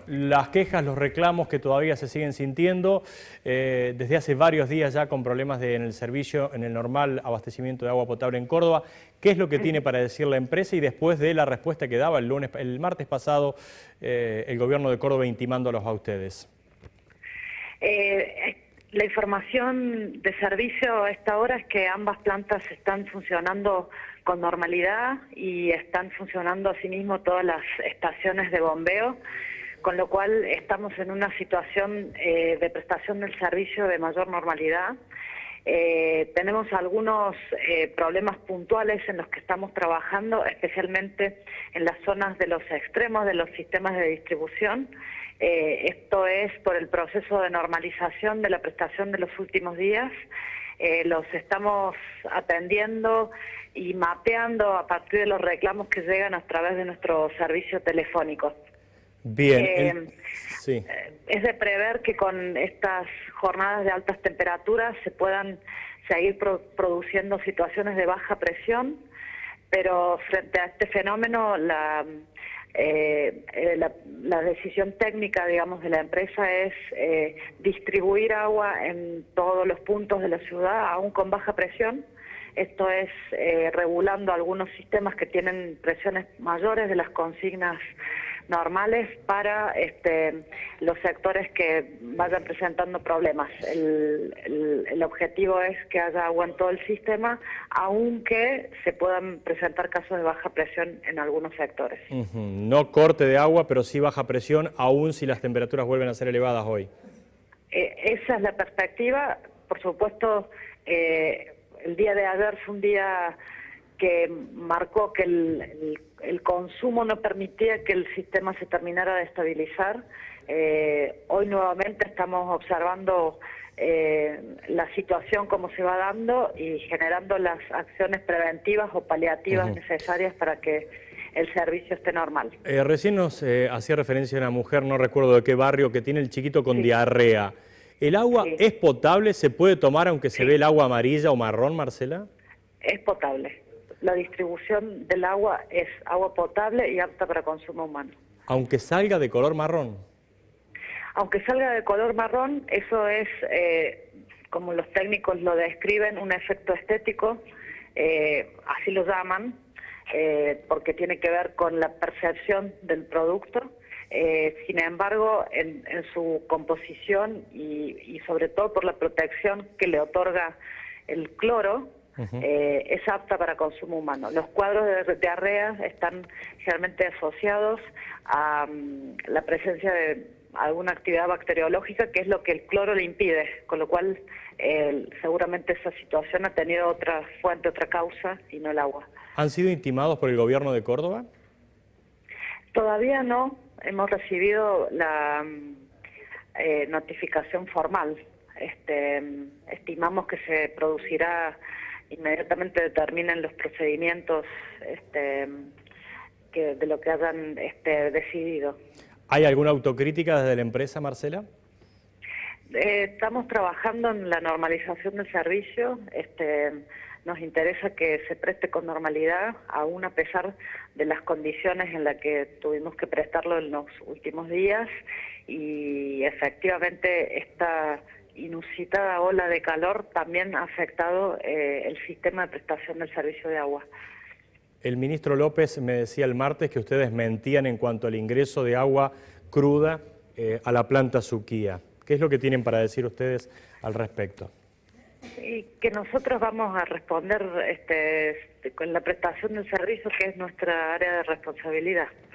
las quejas, los reclamos que todavía se siguen sintiendo desde hace varios días ya con problemas en el servicio, en el normal abastecimiento de agua potable en Córdoba. ¿Qué es lo que tiene para decir la empresa? Y después de la respuesta que daba el martes pasado el gobierno de Córdoba intimándolos a ustedes. La información de servicio a esta hora es que ambas plantas están funcionando con normalidad y están funcionando asimismo todas las estaciones de bombeo, con lo cual estamos en una situación de prestación del servicio de mayor normalidad. Tenemos algunos problemas puntuales en los que estamos trabajando, especialmente en las zonas de los extremos de los sistemas de distribución. Esto es por el proceso de normalización de la prestación de los últimos días. Los estamos atendiendo y mapeando a partir de los reclamos que llegan a través de nuestro servicio telefónico. Bien, sí. Es de prever que con estas jornadas de altas temperaturas se puedan seguir produciendo situaciones de baja presión, pero frente a este fenómeno la decisión técnica, digamos, de la empresa es distribuir agua en todos los puntos de la ciudad, aún con baja presión. Esto es regulando algunos sistemas que tienen presiones mayores de las consignas normales para los sectores que vayan presentando problemas. El objetivo es que haya agua en todo el sistema, aunque se puedan presentar casos de baja presión en algunos sectores. No corte de agua, pero sí baja presión, aún si las temperaturas vuelven a ser elevadas hoy. Esa es la perspectiva. Por supuesto, el día de ayer fue un día que marcó que el consumo no permitía que el sistema se terminara de estabilizar. Hoy nuevamente estamos observando la situación como se va dando y generando las acciones preventivas o paliativas necesarias para que el servicio esté normal. Recién nos hacía referencia a una mujer, no recuerdo de qué barrio, que tiene el chiquito con diarrea. ¿El agua es potable? ¿Se puede tomar aunque se ve el agua amarilla o marrón, Marcela? Es potable. La distribución del agua es agua potable y apta para consumo humano. ¿Aunque salga de color marrón? Aunque salga de color marrón, eso es, como los técnicos lo describen, un efecto estético, así lo llaman, porque tiene que ver con la percepción del producto. Sin embargo, en su composición y sobre todo por la protección que le otorga el cloro, es apta para consumo humano. Los cuadros de diarrea están generalmente asociados a la presencia de alguna actividad bacteriológica, que es lo que el cloro le impide, con lo cual seguramente esa situación ha tenido otra fuente, otra causa y no el agua. ¿Han sido intimados por el gobierno de Córdoba? Todavía no. Hemos recibido la notificación formal. Estimamos que se producirá inmediatamente determinen los procedimientos de lo que hayan decidido. ¿Hay alguna autocrítica desde la empresa, Marcela? Estamos trabajando en la normalización del servicio. Nos interesa que se preste con normalidad, aún a pesar de las condiciones en las que tuvimos que prestarlo en los últimos días, y efectivamente esta inusitada ola de calor también ha afectado el sistema de prestación del servicio de agua. El ministro López me decía el martes que ustedes mentían en cuanto al ingreso de agua cruda a la planta Suquía. ¿Qué es lo que tienen para decir ustedes al respecto? Y que nosotros vamos a responder con la prestación del servicio, que es nuestra área de responsabilidad.